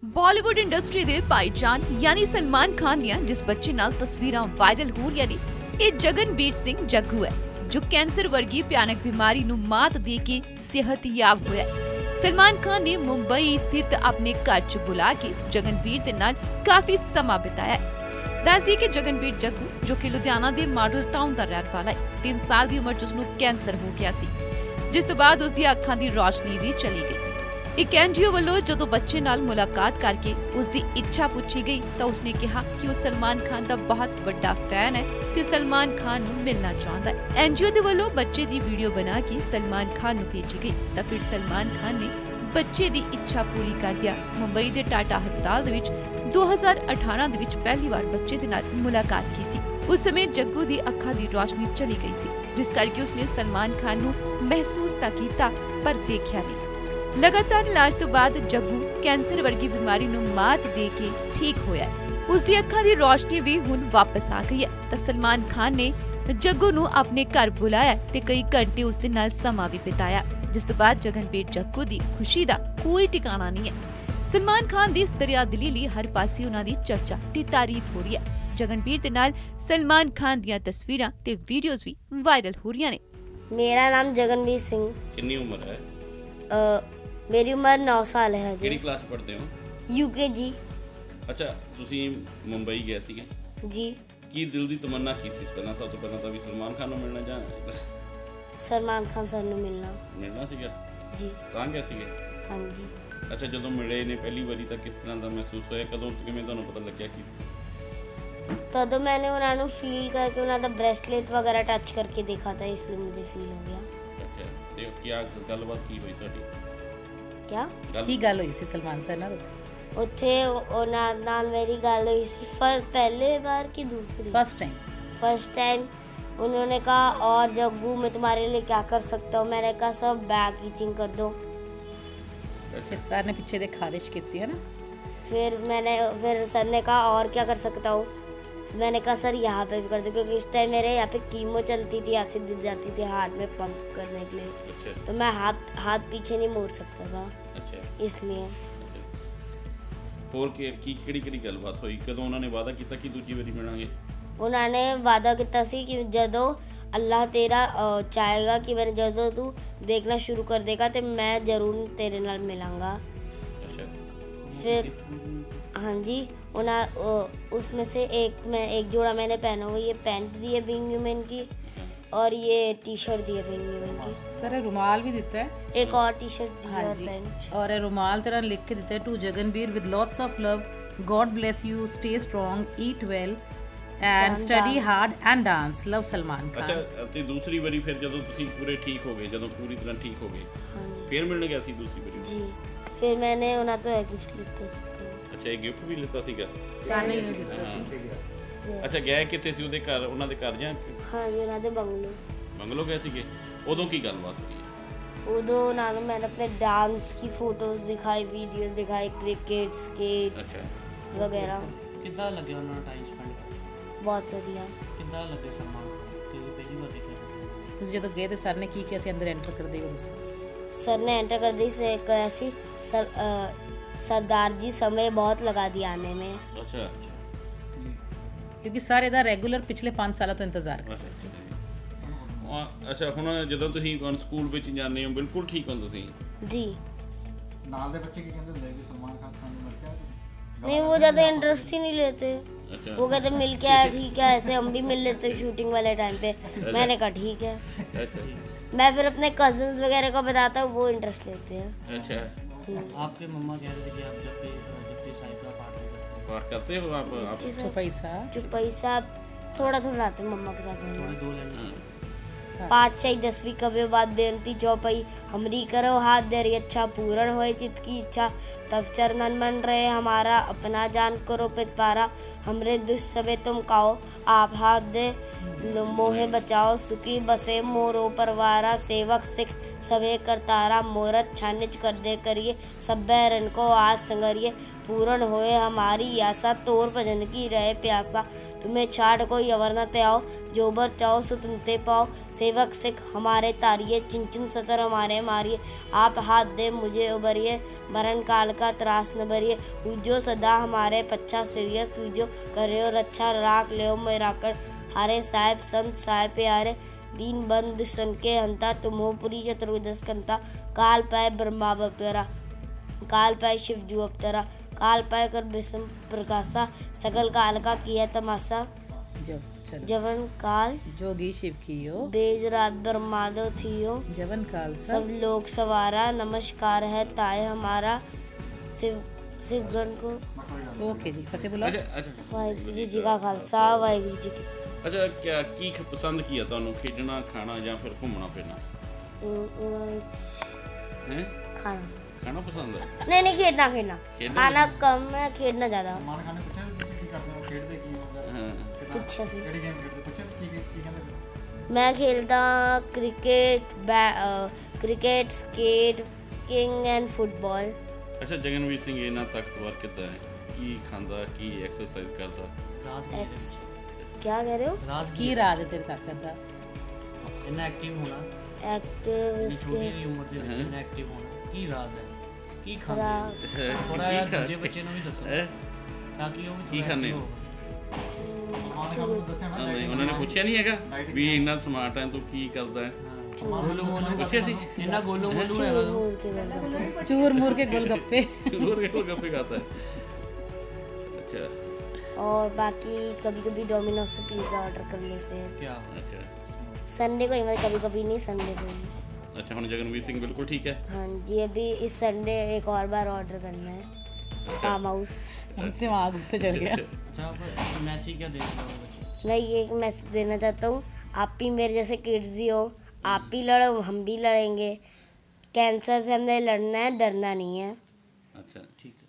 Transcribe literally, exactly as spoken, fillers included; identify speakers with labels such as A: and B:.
A: Bollywood industry ਦੇ ਭਾਈਜਾਨ ਯਾਨੀ ਸਲਮਾਨ ਖਾਨ ਦੀਆਂ ਜਿਸ ਬੱਚੇ ਨਾਲ ਤਸਵੀਰਾਂ ਵਾਇਰਲ ਹੋ ਰਹੀਆਂ ਨੇ ਇਹ ਜਗਨਬੀਰ ਸਿੰਘ ਜੱਗੂ ਹੈ ਜੋ ਕੈਂਸਰ ਵਰਗੀ ਭਿਆਨਕ ਬਿਮਾਰੀ ਨੂੰ ਮਾਤ ਦੇ ਕੇ ਸਿਹਤਯਾਬ ਹੋਇਆ ਹੈ। सलमान खान ने मुंबई स्थित अपने घर च बुला के जगनबीर दे नाल काफी समा बिताया। दस दी कि जगनबीर जग्गू जो कि लुधियाना दे मॉडल टाउन दा रहने वाला है, तीन साल की उम्र च उसनूं कैंसर हो गया सी, जिस तो बाद उसदी अखां दी रोशनी भी चली गई। एक एनजीओ वालों जदों बच्चे नाल मुलाकात करके उसकी इच्छा पूछी गई तो उसने कहा कि वह सलमान खान का बहुत बड़ा फैन है ते सलमान खान नूं मिलना चाहता है। एनजीओ दे वालों बच्चे की वीडियो बना के सलमान खान नूं भेजी गई तो फिर सलमान खान ने बच्चे की इच्छा पूरी कर दिया। मुंबई के टाटा हस्पताल दे विच दो हज़ार अठारह दे विच पहली बार बच्चे दे नाल मुलाकात की थी। उस समय जग्गू की अखां की रोशनी चली गई सी, जिस करके उसने सलमान खान नूं महसूस तां कीता पर देखा नहीं। लगातार इलाज तो बाद जग्गू कैंसर वर्गी बीमारी नूं मात दे के ठीक होया। उसदी अखां दी रोशनी भी हुण वापस आ गई है तो सलमान खान ने जग्गू नूं अपने घर बुलाया ते कई घंटे उसदे नाल समा भी बिताया, जिस तो बाद जगनबीर जग्गू दी खुशी दा कोई ठिकाना नहीं है। सलमान खान दी इस दरियादिली लई हर पासे उन्हां दी चर्चा ते तारीफ हो रही है। जगनबीर दे नाल सलमान खान दियां तस्वीरां ते वीडियोज़ भी वायरल हो रही ने।
B: मेरा नाम जगनबीर सिंह।
C: कितनी उम्र है?
B: आ, मेरी उम्र नौ साल है जी।
C: किहड़ी क्लास पढ़ते हो?
B: यूकेजी।
C: अच्छा, ਤੁਸੀਂ ਮੁੰਬਈ ਗਏ ਸੀਗੇ
B: जी।
C: ਕੀ ਦਿਲ ਦੀ ਤਮੰਨਾ ਕੀ ਸੀ? ਪਹਿਲਾਂ ਸਭ ਤੋਂ ਪਹਿਲਾਂ ਤਾਂ ਵੀ ਸਲਮਾਨ ਖਾਨ ਨੂੰ ਮਿਲਣਾ ਜਾਂ
B: सलमान खान सर ਨੂੰ ਮਿਲਣਾ
C: ਮਿਲਣਾ ਸੀਗਾ
B: जी।
C: ਤਾਂ ਗਏ ਸੀਗੇ?
B: हाँ जी।
C: ਅੱਛਾ, ਜਦੋਂ ਮਿਲੇ ਨੇ ਪਹਿਲੀ ਵਾਰੀ ਤਾਂ ਕਿਸ ਤਰ੍ਹਾਂ ਦਾ ਮਹਿਸੂਸ ਹੋਇਆ? ਕਦੋਂ ਕਿਵੇਂ ਤੁਹਾਨੂੰ ਪਤਾ ਲੱਗਿਆ ਕਿ
B: तब मैंने उन्होंने फील करके उन्होंने ब्रेसलेट वगैरह टच करके देखा था, इसलिए मुझे फील हो गया।
C: ਅੱਛਾ, ਤੇ ਕੀ ਗੱਲਬਾਤ ਕੀ ਹੋਈ ਤੁਹਾਡੀ?
B: क्या
D: ਕੀ ਗੱਲ ਹੋਈ ਸੀ ਸਲਮਾਨ ਸਰ ਨਾਲ?
B: ਉੱਥੇ ਉਹਨਾਂ ਨਾਲ ਮੇਰੀ ਗੱਲ ਹੋਈ ਸੀ पर पहले बार की दूसरी
D: फर्स्ट टाइम
B: फर्स्ट टाइम उन्होंने कहा और जग्गू मैं तुम्हारे लिए क्या कर सकता हूँ। मैंने कहा सब बैक रीचिंग कर दो।
D: फिर सर ने पीछे देख खारिश की थी है ना।
B: फिर मैंने फिर सर ने कहा और क्या कर सकता हूँ। मैंने कहा सर यहाँ पे भी कर दो, क्योंकि इस टाइम मेरे यहाँ पे कीमो चलती थी, एसिड दी जाती थी हार्ट में पंप करने के लिए।
C: अच्छा।
B: तो मैं हाथ हाथ पीछे नहीं मोड़ सकता था।
C: अच्छा।
B: इसलिए
C: ਹੋਰ ਕੀ ਕੀ ਕਿਹੜੀ ਕਿਹੜੀ ਗੱਲਬਾਤ ਹੋਈ? ਕਦੋਂ ਉਹਨਾਂ ਨੇ ਵਾਅਦਾ ਕੀਤਾ ਕਿ ਦੂਜੀ ਵਾਰੀ ਮਿਲਾਂਗੇ?
B: उन्होंने वादा किया सी कि जदों अल्लाह तेरा चाहेगा कि मैंने जदों तू देखना शुरू कर देगा तो मैं ज़रूर तेरे नाल मिलांगा।
C: अच्छा।
B: फिर हाँ जी, उन्हें उसमें से एक मैं एक जोड़ा मैंने पहना हुआ, ये पैंट दी है बिंग ह्यूमन की और ये टी शर्ट दी है बिंग ह्यूमन की।
D: सर रुमाल भी दिता है,
B: एक और टी शर्ट दी है और पैंट।
D: और रुमाल तेरा लिख के दिता है to Jaganbir with lots of love, god bless you, stay strong, eat well and study hard and dance, love Salman Khan.
C: अच्छा, ਤੇ ਦੂਸਰੀ ਵਾਰੀ ਫਿਰ ਜਦੋਂ ਤੁਸੀਂ ਪੂਰੇ ਠੀਕ ਹੋ ਗਏ, ਜਦੋਂ ਪੂਰੀ ਤਰ੍ਹਾਂ ਠੀਕ ਹੋ ਗਏ ਫਿਰ ਮਿਲਣ ਗਿਆ ਸੀ ਦੂਸਰੀ ਵਾਰੀ?
B: जी। फिर मैंने उन्हें तो एक गिफ्ट लिखा ਸੀ।
C: ਅੱਛਾ, ਇਹ ਗਿਫਟ ਵੀ ਲਿੱਤਾ ਸੀਗਾ?
D: सारे ही दिता।
C: ਅੱਛਾ, ਗਏ ਕਿੱਥੇ ਸੀ? ਉਹਦੇ ਘਰ, ਉਹਨਾਂ ਦੇ ਘਰ ਜਾਂ?
B: हाँ जी, उन्हें तो बंगलो
C: ਬੰਗਲੋ ਗਏ ਸੀਗੇ। ਉਦੋਂ ਕੀ ਗੱਲਬਾਤ ਹੋਈ?
B: उदो उन्होंने मैंने अपने डांस की फोटोज दिखाई, वीडियोस दिखाई, क्रिकेट स्केट
C: ਅੱਛਾ।
B: वगैरह।
E: ਕਿੱਦਾਂ ਲੱਗਿਆ ਉਹਨਾਂ ਨਾਲ ਟਾਈਮ ਸਪੈਂਡ ਕਰਕੇ?
B: बहुत वधिया।
E: ਕਿੱਦਾਂ ਲੱਗਿਆ ਸਲਮਾਨ ਖਾਨ ਤੇ ਪਹਿਲੀ ਵਾਰ ਦੇਖਿਆ ਤੁਸੀਂ?
D: ਤੁਸੀਂ ਜਦੋਂ ਗਏ ਤੇ ਸਰ ਨੇ ਕੀ ਕਿਹਾ ਸੀ ਅੰਦਰ ਐਂਟਰ ਕਰਦੇ ਹੋ? ਦੱਸੋ।
B: सर ने एंटर कर दी से कहा सी सर, सरदार जी समय बहुत लगा दिया आने में।
C: ਅੱਛਾ।
D: ਕਿਉਂਕਿ ਸਰ ਇਹਦਾ ਰੈਗੂਲਰ ਪਿਛਲੇ ਪੰਜ ਸਾਲਾਂ ਤੋਂ ਇੰਤਜ਼ਾਰ ਕਰ ਰਹੇ ਸੀ।
C: ਅੱਛਾ, ਹੁਣ ਜਦੋਂ ਤੁਸੀਂ ਹੁਣ ਸਕੂਲ ਵਿੱਚ ਜਾਂਦੇ ਹੋ ਬਿਲਕੁਲ ਠੀਕ ਹੋ ਤੁਸੀਂ?
B: जी।
F: ਨਾਲ ਦੇ ਬੱਚੇ ਕੀ ਕਹਿੰਦੇ ਹੁੰਦੇ ਕਿ ਸਲਮਾਨ ਖਾਨ ਸਾਨੂੰ ਮਿਲ ਕੇ ਆਇਆ ਤੁਸੀਂ?
B: नहीं, वो ज़्यादा इंटरेस्ट ही नहीं लेते।
C: अच्छा।
B: वो कहते मिल के आया ठीक है, ऐसे हम भी मिल लेते शूटिंग वाले टाइम पे। मैंने कहा ठीक है।
C: अच्छा।
B: मैं फिर अपने कजन्स वगैरह को बताता हूँ, वो इंटरेस्ट लेते हैं।
C: अच्छा।
E: आपके मम्मा कह रहे थे कि आप जब भी जब भी साहिब का पाठ करते हैं
C: पाठ करते हो आप? आप
B: जी सर।
D: चुपाई साहब
B: चुपाई साहब थोड़ा थोड़ा आते हैं मम्मा के साथ में।
E: थोड़ी दो लाइन
B: पाँच छः दसवीं कभी बाद बेनती चौपाई हमरी करो हाथ दे रही अच्छा पूर्ण होए चित की इच्छा तब चरणन मन रहे हमारा अपना जान करो पितपारा हमरे दुष्ट सबे तुम काओ आप हाथ दे मोहे बचाओ सुखी बसे मोरो परवारा सेवक सिख सबे करतारा मोरत छानिच कर दे करिए सब बैरन को आज संगरिए पूर्ण होए हमारी आशा तोर भजन की रहे प्यासा तुम्हें छाड़ कोई अवर न ते आओ जो बर चाहो सो तुम ते पाओ सेवक सिख हमारे तारिये चिंचन सतर हमारे मारिए आप हाथ दे मुझे उबरिए भरण काल का त्रास न भरिए, पूजो सदा हमारे पच्छा सीरियस, तुझो करे और अच्छा राख ले मेरा कर, हारे साहेब संत साहेब प्यारे, दीन बंधु सन के हंता, तुम हो पुरी चतुर्दश कंता, काल पाए ब्रह्मा अवतरा, काल पाए शिवजू अवतरा, काल पाए कर विषम प्रकाशा, सकल काल का किया तमाशा,
D: जो चलो
B: जवन काल
D: जोगी शिव कियो
B: बेज रात ब्रह्मादो थियो,
D: जवन काल
B: सब
D: सब
B: लोग सवारा, नमस्कार है ताए हमारा, शिव शिवगण को
D: ओके जी फतेह बुलाओ।
C: ਅੱਛਾ ਅੱਛਾ
B: वाहिगुरु जी का खालसा वाहिगुरु जी की फतेह।
C: ਅੱਛਾ ਕਿਆ ਕੀ ਖ- ਪਸੰਦ ਕੀ ਆ ਤੁਹਾਨੂੰ, ਖੇਡਣਾ ਖਾਣਾ ਜਾਂ ਫਿਰ ਘੁੰਮਣਾ ਫਿਰਨਾ
B: उन- उन्होंने
C: ਹੈ?
B: खाना
C: ਖਾਣਾ ਪਸੰਦ ਹੈ?
B: नहीं नहीं खेलना खेलना
C: खेलना
B: खाना कम है, खेलना ज़्यादा।
F: ਸਲਮਾਨ ਖਾਨ ਨੇ ਪੁੱਛਿਆ ਸੀ ਤੁਸੀਂ ਕੀ ਕਰਦੇ ਹੋ, ਖੇਡਦੇ ਕੀ ਹੋ ਵਗੈਰਾ?
C: ਹਾਂ
F: ਕਿੱਦਾਂ-
B: ਪੁੱਛਿਆ ਸੀ।
F: ਕਿਹੜੀ ਗੇਮ ਖੇਡਦੇ, ਪੁੱਛਿਆ ਸੀ ਕੀ ਕੀ ਕੀ ਕਹਿੰਦੇ ਫਿਰ?
B: मैं खेलता cricket, cricket, skating and football.
C: ਅੱਛਾ ਜਗਨਵੀਰ ਸਿੰਘ ਇਹਨਾਂ ਤਾਕਤਵਰ ਕਿੱਦਾਂ ਹੈ, ਕੀ ਖਾਂਦਾ, ਕੀ ਐਕਸਰਸਾਈਜ਼ ਕਰਦਾ?
E: ਰਾਜ ਕੀ ਹੈ
B: एक्स क्या कह रहे हो?
E: ਰਾਜ
D: ਕੀ ਰਾਜ ਹੈ ਤੇਰੀ ਤਾਕਤ ਦਾ?
E: ਇੰਨਾ ਐਕਟਿਵ ਹੋਣਾ,
B: एक्टिव
E: ਛੋਟੀ
B: इसके
E: ਜਿਹੀ ਉਮਰ ਦੇ ਵਿੱਚ ਇੰਨਾ ਐਕਟਿਵ ਹੋਣਾ, ਕੀ ਰਾਜ ਹੈ, ਕੀ
B: खराब
E: ਖਾਂਦੇ ਥੋੜਾ
C: ਕੀ
E: ਜਿਹਾ
C: ਖਾ-
E: ਦੂਜੇ ਬੱਚੇ ਨੂੰ ਵੀ ਦੱਸੋ
C: ਹੈਂ?
E: ਤਾਂ ਕਿ ਉਹ ਵੀ
C: ਕੀ
E: ਥੋੜ੍ਹਾ
C: ਖਾਂਦੇ
E: active
C: ਹੋ?
E: ਹੋਵੇ।
F: ਸਲਮਾਨ ਖਾਨ ਨੂੰ ਦੱਸਿਆ ਨਾ
C: ਨਹੀਂ, ਉਹਨਾਂ ਨੇ ਪੁੱਛਿਆ ਨਹੀਂ ਹੈਗਾ ਵੀ ਇੰਨਾ ਸਮਾਰਟ ਹੈ ਤੂੰ ਕੀ ਕਰਦਾ ਹੈ?
E: ਗੋਲੂ ਮੋਲੂ
C: ਪੁੱਛਿਆ ਸੀ?
E: ਇੰਨਾ ਗੋਲੂ ਮੋਲੂ ਹੈਗਾ
B: चूर
E: ਤੂੰ।
B: मूर के बोलते
D: चूर मूर के गोलगप्पे
C: गोर के गोलगप्पे खाता है? अच्छा
B: और बाकी कभी कभी डोमिनोज से पिज़्ज़ा ऑर्डर कर लेते हैं।
E: क्या
C: अच्छा
B: संडे को ही, मतलब कभी कभी नहीं, संडे को ही।
C: अच्छा ਹੁਣ ਜਗਨਵੀਰ ਸਿੰਘ ਬਿਲਕੁਲ ਠੀਕ ਹੈ?
B: हाँ जी, अभी इस संडे एक और बार ऑर्डर करना है फार्म हाउस।
D: दिमाग उत्ते चल गया।
E: अच्छा पर मैसी क्या देख रहे हो बच्चे?
B: मैं ये एक मैसेज देना चाहता हूँ, आप भी मेरे जैसे किड्स ही हो, आप भी लड़ो हम भी लड़ेंगे, कैंसर से हमने लड़ना है, डरना नहीं है।
C: अच्छा
E: ठीक है।